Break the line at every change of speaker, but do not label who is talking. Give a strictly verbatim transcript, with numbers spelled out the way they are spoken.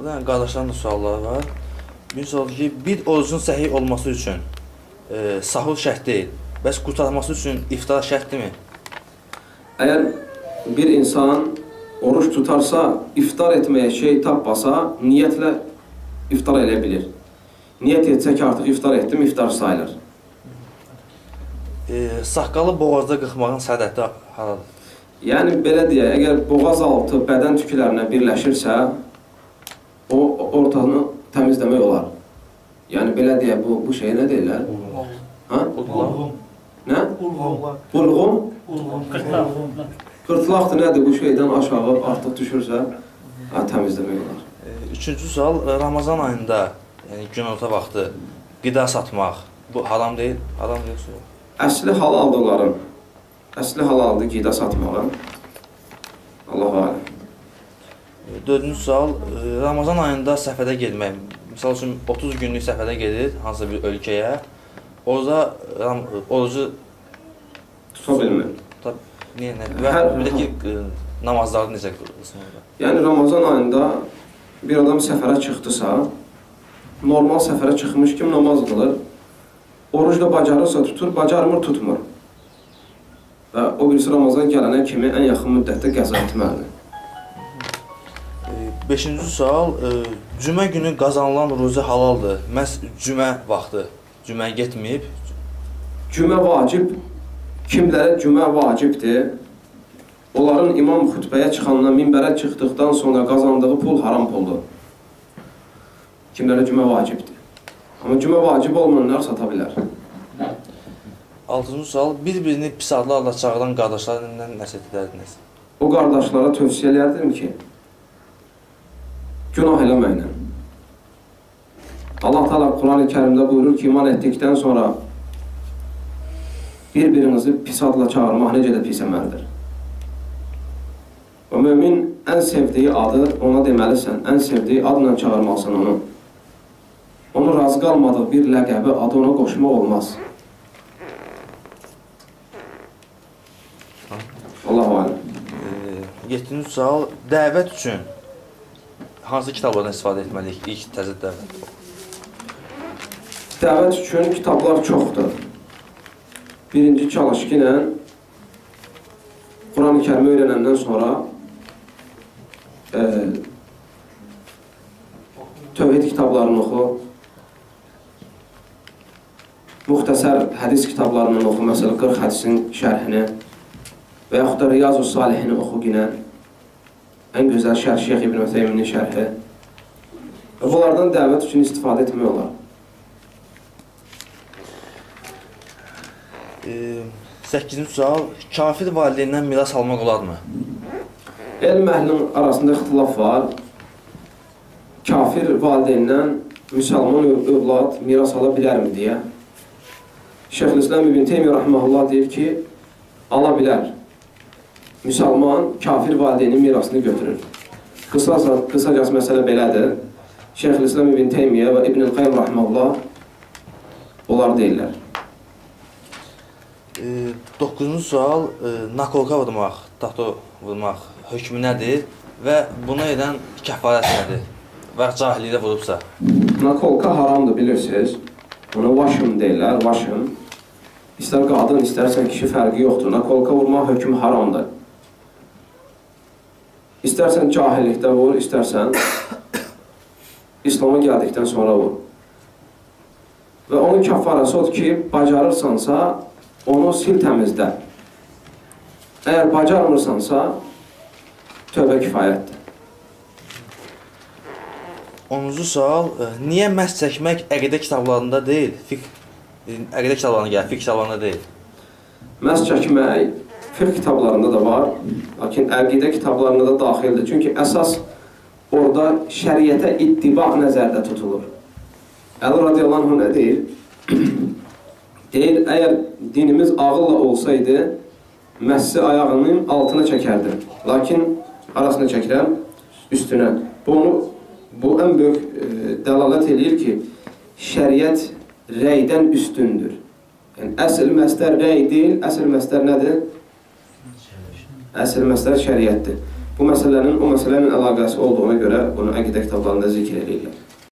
Buradan qardaşların da sualları var. Bir sual ki, bir orucun səhih olması üçün e, sahur şərt deyil. Bəs qurtarması üçün iftar şərtdirmi?
Əgər bir insan oruç tutarsa, iftar etməyə şey tapmasa, niyyətlə iftar edə bilir. Niyyət etsə ki, artıq iftar etdim, iftar sayılır.
E, saqqalı boğazda qırxmağın sədəti haradır?
Yəni, belə deyək, əgər boğaz altı bədən tüklərinə birləşirsə, o ortanı təmizləmək olar. Yəni, belə deyək, bu, bu şey nə deyirlər? Ha?
Qulğum.
Nə? Qulğum. Qulğum. Qırtlaqdır, nədir? Bu şeydən aşağı artıq düşürsə, ha, təmizləmək olar.
E, üçüncü sual, Ramazan ayında, yəni günorta vaxtı qida satmaq, bu haram deyil? Haram yoxsa yox?
Əsli halaldır onların. Əsli halaldır qida satmağa. Allah-u aləm.
Dördüncü sual, Ramazan ayında səfərə getmək. Misal üçün, otuz günlük səfərə gedir hansısa bir ölkəyə. Orada orucu
tuta bilmir.
Tuta, niyə, nə? Və bir də ki, namazları necə qılsın orada?
Yəni, Ramazan ayında bir adam səfərə çıxdısa, normal səfərə çıxmış kim namaz qılır, oruc da bacarırsa tutur, bacarmır, tutmur. Və o birisi Ramazan gələnə kimi ən yaxın müddətdə qəza etməlidir.
Beşinci sual, cümə günü qazanılan ruzi halaldır. Məhz cümə vaxtı, cüməyə getməyib.
Cümə vacib, kimlərə cümə vacibdir? Onların imam xütbəyə çıxandan, minbərə çıxdıqdan sonra qazandığı pul haram puldur. Kimlərə cümə vacibdir. Amma cümə vacib olmayanlar sata bilər.
Altıncı sual, bir-birini pis adlarla çağıran qardaşlarla nəsihət edərdiniz?
O qardaşlara tövsiyə edərdim ki, günah eləməklə. Allah Teala Quran-ı Kərimdə buyurur ki, iman etdikdən sonra bir-birinizi pis adla çağırmaq necə də pis əməldir. Və mümin ən sevdiyi adı ona deməlisən, ən sevdiyi adla çağırmalısın onu. Onu razı qalmadığı bir ləqəbi adı ona qoşmaq olmaz. Allah-u aləm.
Yeddinci sual, dəvət üçün hansı kitablardan istifadə etməliyik ilk təzə dəvət?
Dəvət üçün kitablar çoxdur. Birinci çalışqı ilə Quran-ı Kərimi öyrənəndən sonra e, tövhid kitablarını oxu, müxtəsər hədis kitablarını oxu, məsələn, qırx hədisin şərhini və yaxud da Riyazu Salihini oxu yine. Ən gözəl şərh Şeyx İbn Ütheyminin şərhi. Və bunlardan dəvət üçün istifadə etmək olar.
səkkizinci sual, kafir valideyndən miras almaq olarmı?
Elm əhlinin arasında ixtilaf var. Kafir valideyndən müsəlman övlad miras ala bilərmi deyə. Şeyxülislam İbn Teymiyyə rahmehullah deyir ki, ala bilər. Müsəlman kafir valideynin mirasını götürür. Qısaca, qısacası məsələ belədir. Şeyxülislam İbn Teymiyyə və İbn Qayyim rahmehullah onlar deyirlər.
Doqquzuncu sual, nakolka vurmaq, tato vurmaq hökmü nədir və bunu edən kəfarət nədir? Və cahillikdə vurubsa?
Nakolka haramdır, bilirsiniz. Ona vaşım deyirlər, vaşım. İstər qadın, istərsən kişi fərqi yoxdur. Nakolka vurmaq hökmü haramdır. İstərsən cahillikdə vur, istərsən İslam'a gəldikdən sonra vur. Və onun kəfarəsi odur ki, bacarırsansa, onu sil təmizlə. Əgər bacarmırsansa, tövbə kifayətdir.
onuncu sual, niyə məhz çəkmək əqidə kitablarında deyil, fiqh, əqidə kitablarına gəlir, fiqh kitablarında deyil?
Məhz çəkmək fiqh kitablarında da var, lakin əqidə kitablarında da daxildir. Çünki əsas orada şəriətə ittiba nəzərdə tutulur. Əli radiyallahu anh nə deyir? Deyir, əgər dinimiz ağılla olsaydı, məhsi ayağının altına çəkərdim. Lakin arasına çəkirəm, üstünə. Bu, onu, bu ən böyük e, dəlalət edir ki, şəriət rəydən üstündür. Yəni, əsl məsdər rəy deyil, əsl məsdər nədir? Əsl məsdər şəriətdir. bu məsələnin o məsələnin əlaqəsi olduğuna görə bunu əqidə kitablarında zikr edirlər.